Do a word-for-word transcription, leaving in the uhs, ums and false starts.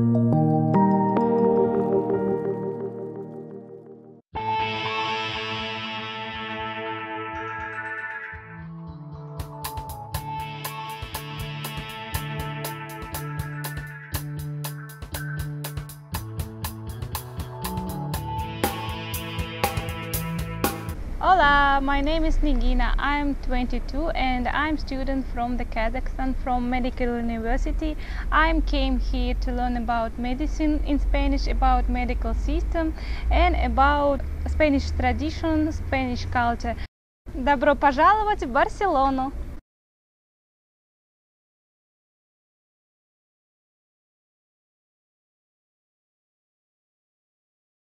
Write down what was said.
Hola, my name is Nigina. I'm twenty-two and I'm student from the Kazakhstan from Medical University. I came here to learn about medicine in Spanish, about medical system and about Spanish tradition, Spanish culture. Добро пожаловать в Барселону!